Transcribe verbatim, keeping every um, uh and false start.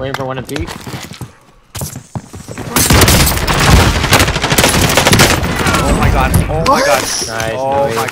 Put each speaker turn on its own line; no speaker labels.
Waiting for one to peek.
Oh my god. Oh my god.
Nice.
Oh
Noise.
my